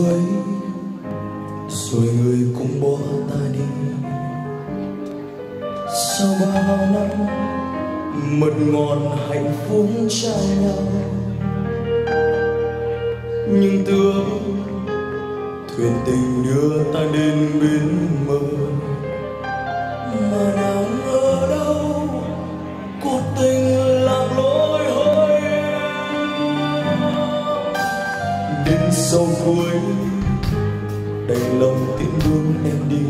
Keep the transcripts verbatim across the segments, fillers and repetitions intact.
cuối rồi người cũng bỏ ta đi. Sau bao năm mật ngọt hạnh phúc trao nhau, nhưng tưởng thuyền tình đưa ta đến bến mơ, mà nào ngờ đâu cuộc tình lạc lối hối đến sau cuối đành lòng tiễn bước em đi.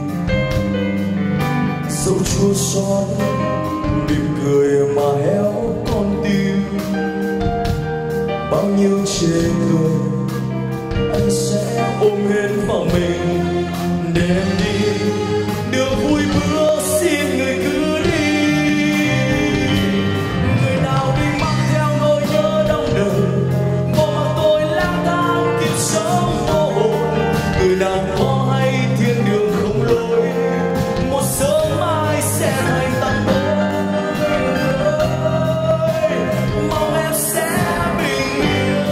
Dẫu chua xót mỉm cười mà héo con tim, bao nhiêu chê cười anh sẽ ôm hết vào mình để em đi. Điều vui bữa xin người cứ đi, người nào đi mang theo nỗi nhớ đong đời, bỏ mặc tôi lang thang kiếp sống vô hồn. Người nào có hay thiên đường không lối, một sớm mai sẽ thành tăm tối. Mong em sẽ bình yên,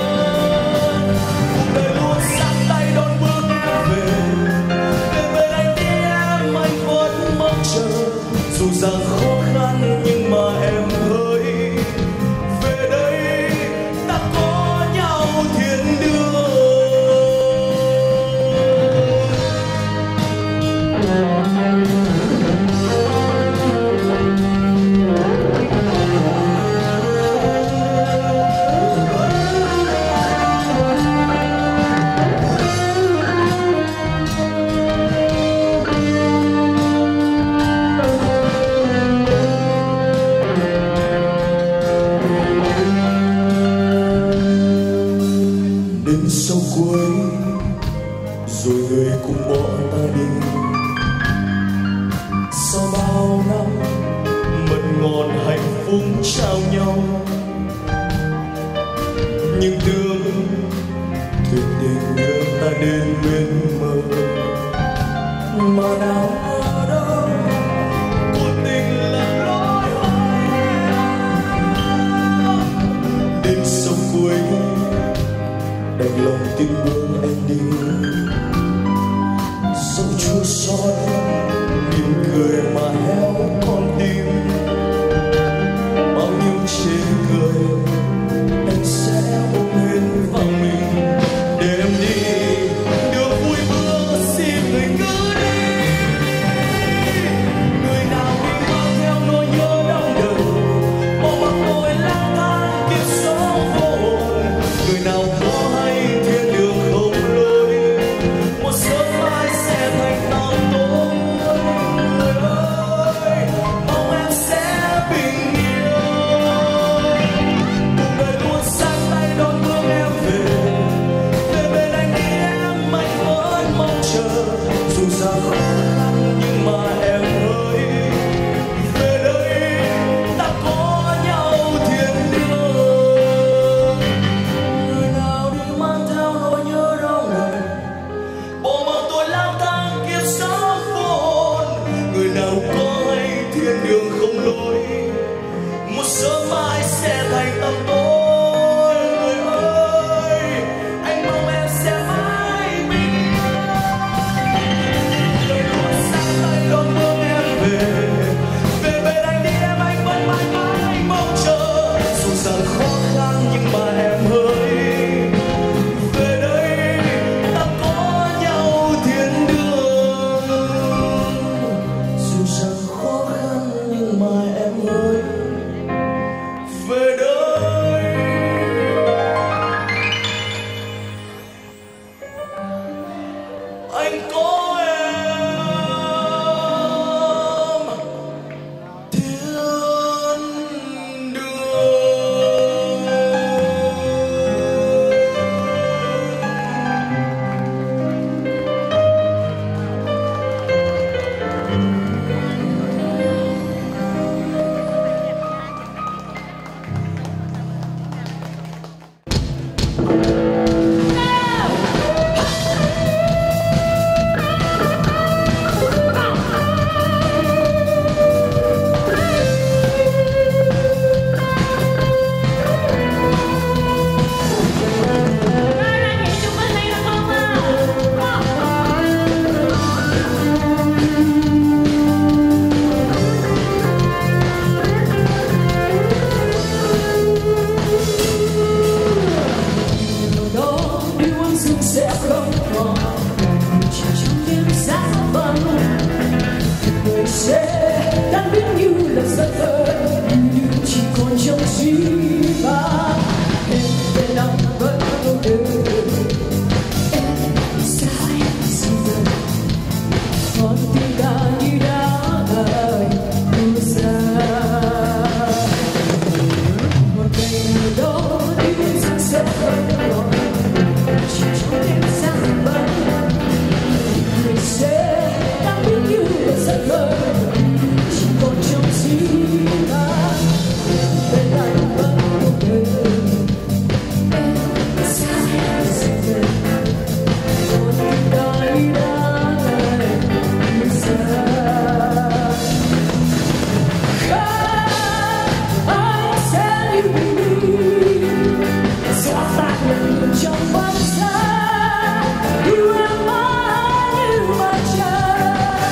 cuộc đời luôn giang tay đón bước em về. Về bên anh đi em, anh vẫn mong chờ, dù rằng khó khăn nhưng mà em hỡi. Về đây ta có nhau thiên đường. Đến sau cuối rồi người cũng bỏ ta đi. Sau bao năm mật ngọt hạnh phúc trao nhau, nhưng tưởng thuyền tình đưa ta đến bến mơ, mà nào ngờ đâu cuộc tình lạc lối hoài. Đến sau cuối đành lòng tin bước em đi. Dẫu chua xót mỉm cười mà héo con tim, bao nhiêu chê cười anh sẽ ôm hết vào mình để em đi. Điều vui bữa xin người cứ đi, người nào đi mang theo nỗi nhớ đong đời, bỏ mặc tôi lang thang kiếp sống vô hồn. Người nào có hay thiên đường không lối, một sớm mai sẽ thành tăm tối. Người ơi, mong em sẽ bình yên, cuộc đời luôn sang tay đón bước em về. Về bên anh đi em, anh vẫn mong chờ, dù rằng khó khăn nhưng mà em ơi. Về đây ta có nhau thiên đường. Người nào đi mang theo nỗi nhớ đong đời, bỏ mặc tôi lang thang kiếp sống vô hồn. Người nào có hay thiên đường không lối, một sớm mai sẽ thành tăm tối. Người ơi, anh mong em sẽ mãi bình yên, đời luôn sang tay đón bước em về. Về bên anh đi em, anh vẫn mãi mãi mong chờ, dù rằng khó khăn nhưng mà em hỡi. Về đây ta có nhau thiên đường, dù rằng khó khăn nhưng mà em ơi. Về đây anh có em thiên đường. không còn, chỉ trong đêm xa vắng. Người sẽ tan biến như là giấc mơ, nhưng chỉ còn trong suy ba. Em bên anh vẫn không được, em sai rồi. Con tim ta như đã đời mưa xa. Một ngày nào đó yêu rằng sẽ không còn, chỉ trong đêm xa vắng. Người sẽ tan biến như là giấc mơ, chỉ còn trong suy ba. Bên anh vẫn không được, em sai rồi. Con tim ta như đã đời mưa xa. Anh sẽ yêu mình, xóa tan lần trong bóng xa. Yêu em mãi như mặt trời.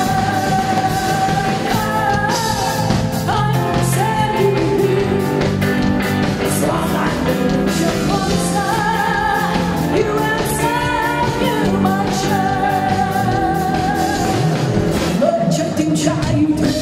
Anh sẽ yêu mình, xóa tan lần trong bóng xa. Yêu em sẽ như mặt trời. Ở trong tim trái yêu thương.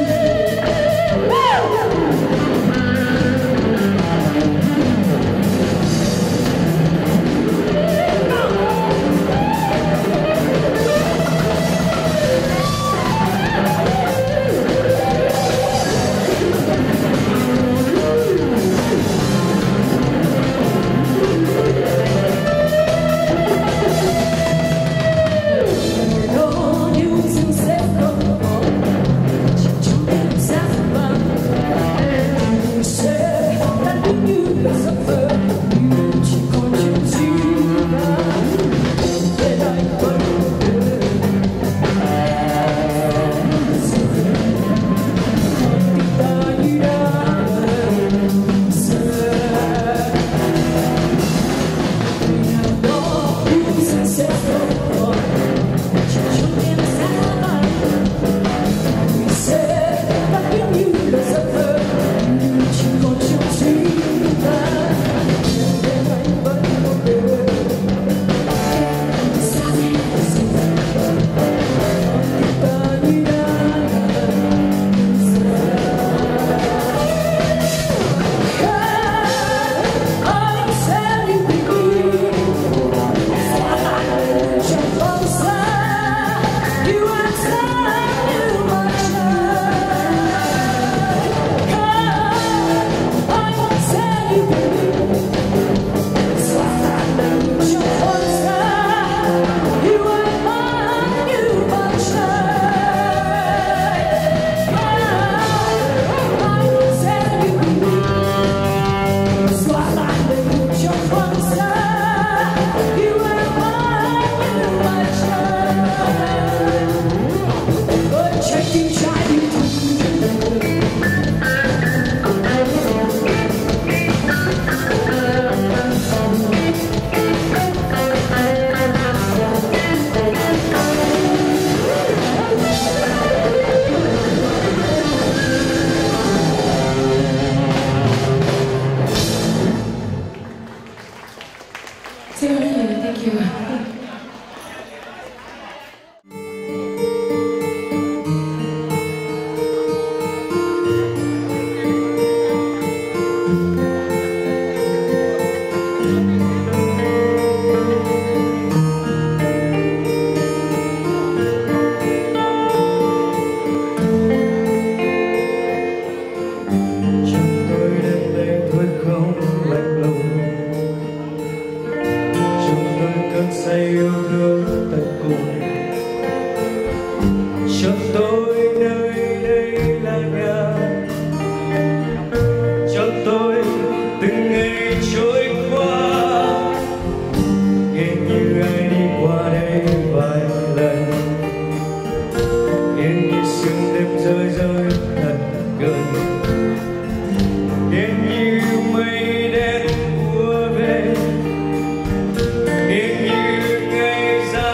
Thank you. Say yêu thương tận cùng cho tôi nơi đây là nhà, cho tôi từng ngày trôi qua nghe như ai đi qua đây vài lần, nghe như sương đêm rơi rơi thật gần, nghe như mây đen mùa về, nghe như ngày ra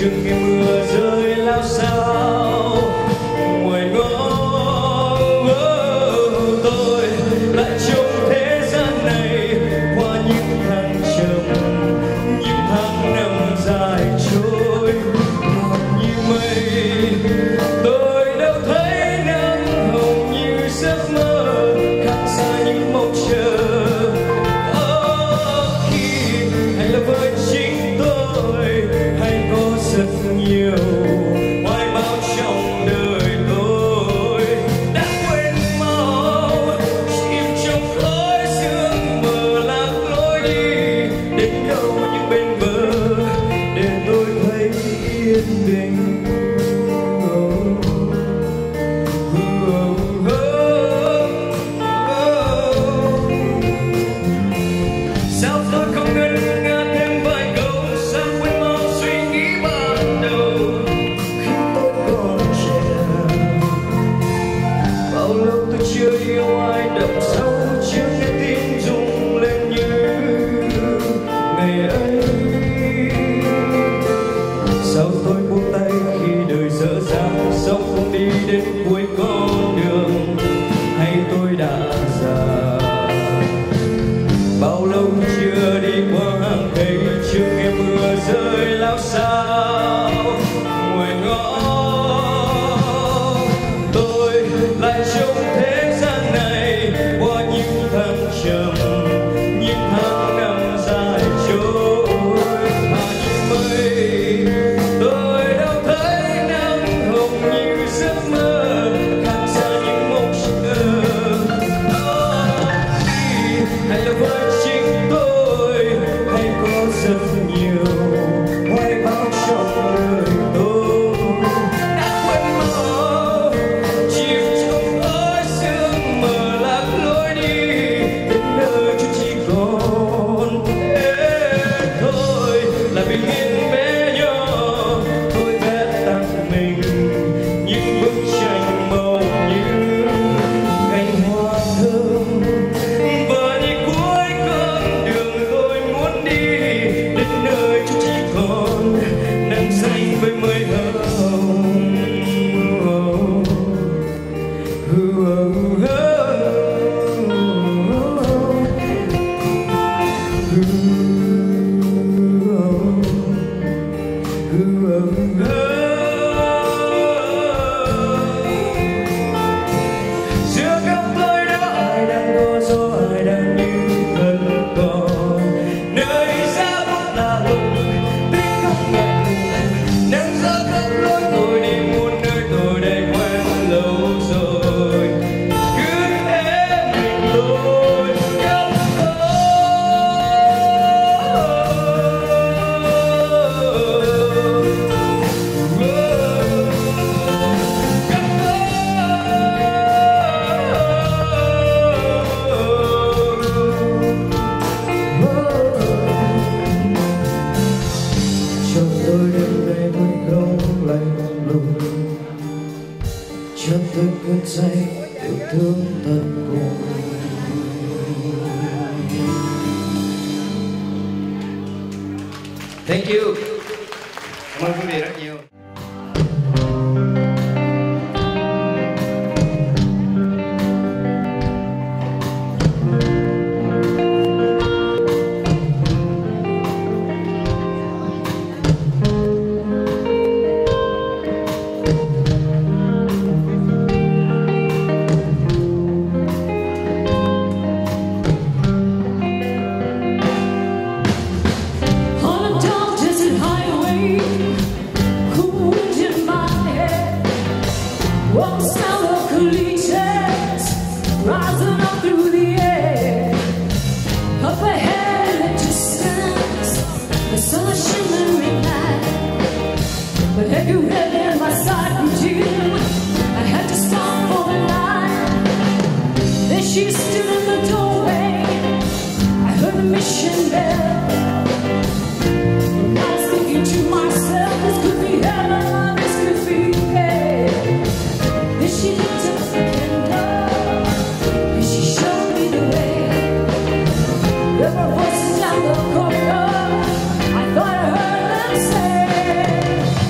chưa nghe mưa rơi lao sao ngoài ngõ. Tôi lại trông thế gian này qua những thăng trầm, những tháng năm dài trôi như mây. Tôi đâu thấy nắng hồng như giấc mơ, khác xa những mong chờ. Khi hay là với chính tôi, hay có rất nhiều hoài bão trong đời tôi đã quên mau, chìm trong khói sương mờ lạc lối đi đến đâu những bên bờ để tôi thấy yên bình. Sao tôi không ngân nga thêm vài câu, sao quên mau suy nghĩ ban đầu khi tôi còn trẻ. Bao lâu tôi chưa yêu ai đậm sâu, chưa nghe tim rung lên như ngày ấy. Sao tôi buông tay khi đời dở dang, sao không đi đến cuối con đường, hay tôi đã già. Bao lâu chưa đi qua hàng cây, chưa nghe mưa rơi lao sao ngoài ngõ. Tôi lại trông thế gian này qua những thăng trầm, những tháng năm dài trôi mà như mây. Tôi đâu thấy nắng hồng như giấc mơ, khác xa những mong chờ. Hay là với chính tôi, hay có rất nhiều hoài bão trong đời tôi đã quên mau, chìm trong khói sương mờ lạc lối đi đến nơi chúng chỉ còn thế thôi. Là bình yên bé nhỏ tôi vẽ tặng mình những bức tranh màu như cành hoa thơm. Và đi cuối con đường tôi muốn đi đến nơi chúng chỉ còn nắng xanh với mây hồng. Giữa gặp tôi đó ai đang có gió, ai đang như thân còn nơi xa bút là lúc tiếng không ngập ngừng. Nắng gió khắp lối tôi đi muôn nơi, tôi đây quen lâu rồi. Cứ thế mình tôi gặp cho tôi đêm nay vẫn không lạnh lùng, cho tôi cơn say yêu thương tận cùng. Thank you. Cảm ơn quý vị rất nhiều. On a dark desert highway, cool wind in my head, one sound of collisions rising up through the air. Up ahead at distance, the sun is shimmering light. But have you read in my sight routine? I had to stop for the night. Then she stood in the doorway, I heard the mission bell. I was thinking to myself, this could be heaven, this could be hell. Then she lit up the candle, and she showed me the way. There were voices down the corridor, I thought I heard them say,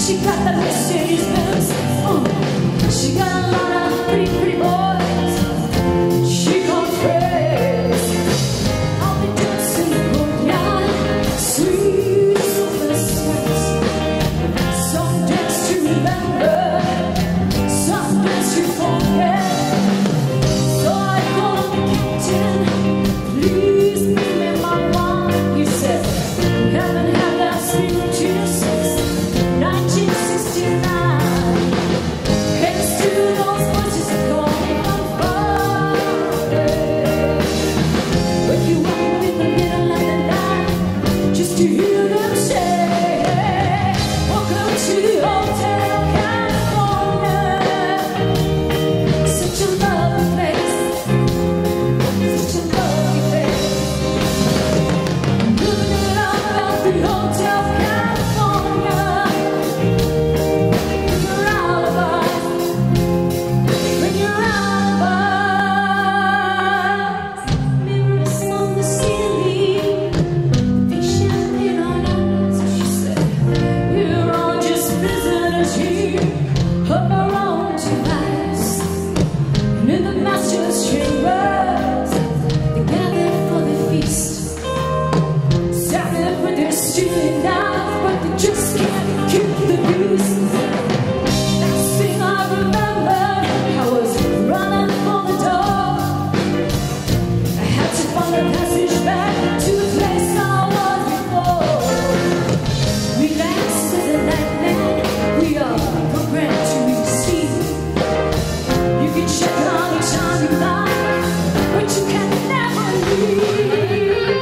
She got the Mercedes Benz. Uh, she got a lot of pretty, pretty boys. She got friends. I'll be dancing the courtyard, sweet silver steps. Some dance to remember, some dance to forget. So I called the captain, please give me my wine. He said, we haven't had that sweet juice since nineteen sixty-nine. Here's to those voices calling on Friday. Wake you up in the middle of the night just to hear them say, welcome to Hotel California. Such a lovely place, such a lovely place. Living it all about the Hotel California. Bring your alibis, bring your alibis. Mirrors on the ceiling, big champagne on us. She said, we're all just prisoners here of our own device. And in the master's chambers, they gathered for the feast. Started with their stealing knives, but they just can't keep the peace. Last thing I remember, I was running for the door. I had to find a passage back to the place I was before. Relax to the nightmare, we are programmed to receive. You can check out anytime you like, but you can never leave.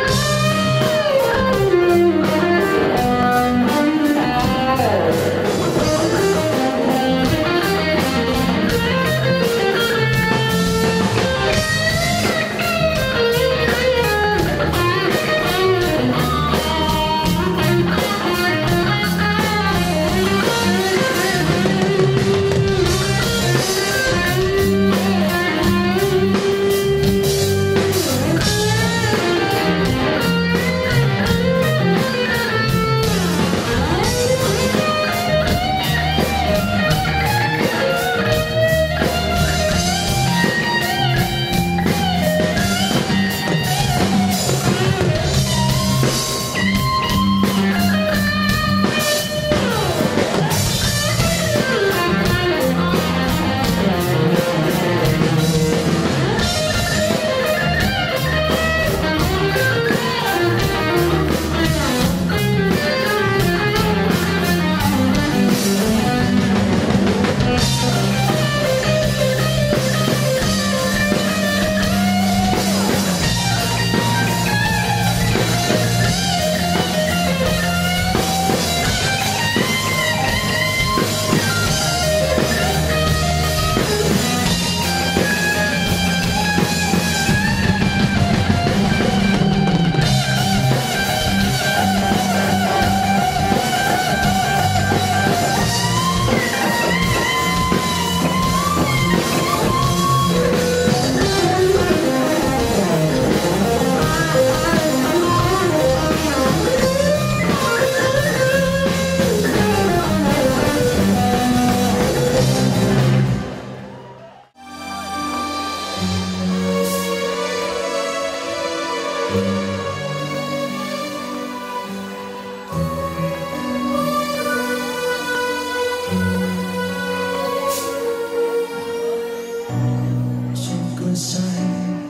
Trên cơn say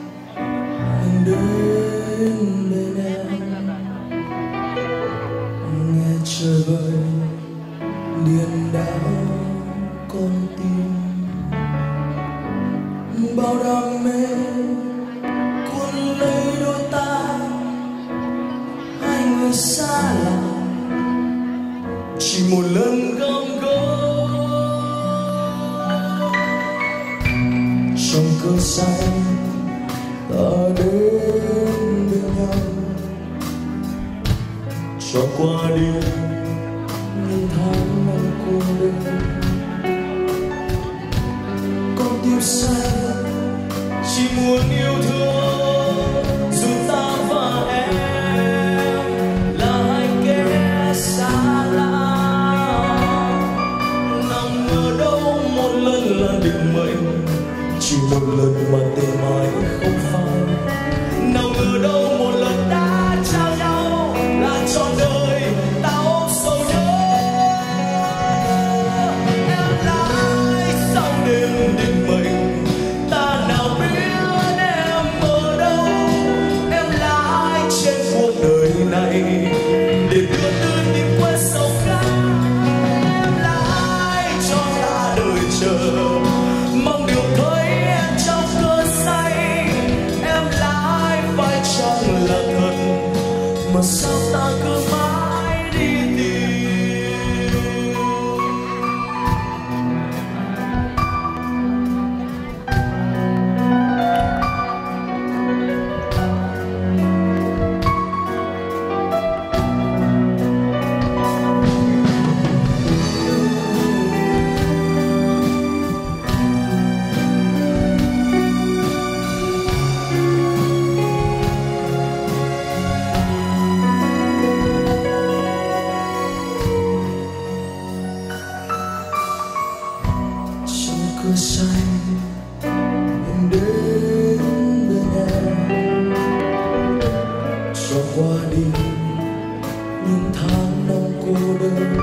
anh đến bên em, nghe trời vơi điên đảo con tim. Bao đam mê cuốn lấy đôi ta, hai người xa lạ chỉ một lần gom gối. Trong cơn say ta đến bên nhau, cho qua đi những tháng năm cô đơn. Con tim say chỉ muốn yêu thương, dù ta và em là hai kẻ xa lạ. mưa say em đến bên em cho qua đi những tháng năm cô đơn.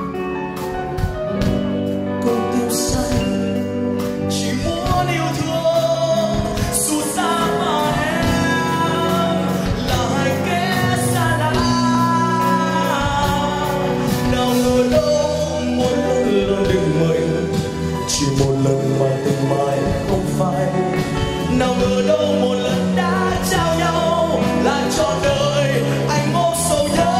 Con tim xanh chỉ muốn yêu thương dù sao mà em là hai kẻ xa lạ. Nào ngờ đâu một lần định mệnh chỉ một lần mà tình mãi không phai. Nào ngờ đâu một lần đã trao nhau là trọn đời anh ôm sầu nhớ.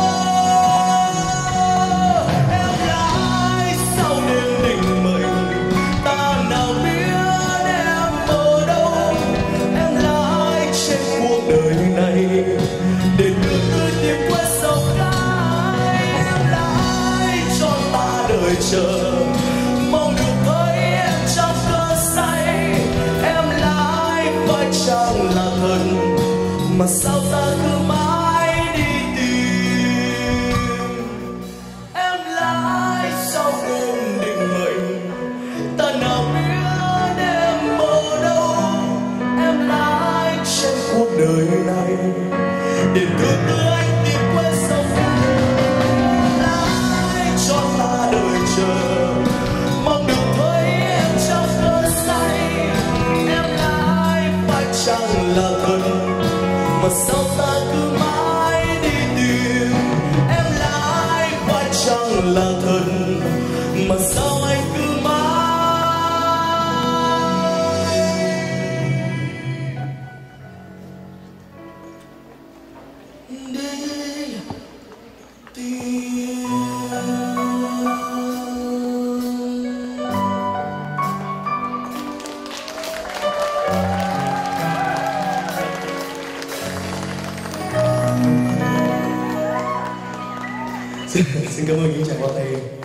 Em là ai sau đêm định mệnh ta nào biết em ở đâu. Em là ai trên cuộc đời này để từ từ tìm quên sầu cay. Em là ai cho ta đợi chờ mong được thấy em trong cơn say. Em là ai phải chăng là thần mà sao ta cứ mãi đi tìm. Em là ai sau đêm định mệnh ta nào biết em ở đâu. Em là ai trên cuộc đời này để từ từ anh tìm quên sầu cay. Em là ai cho ta đợi chờ mong được thấy em trong cơn say. Em là ai phải chăng là thần mà sao ta cứ mãi đi tìm. Em là ai phải chăng là thần mà sao anh cứ mãi đi tìm. Xin cảm ơn những tràng pháo tay